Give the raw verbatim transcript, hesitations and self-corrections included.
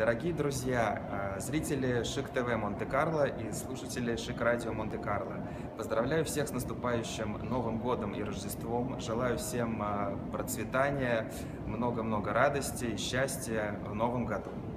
Дорогие друзья, а, зрители Шик ТВ Монте-Карло и слушатели Шик Радио Монте-Карло, поздравляю всех с наступающим Новым годом и Рождеством. Желаю всем а, процветания, много-много радости и счастья в Новом году.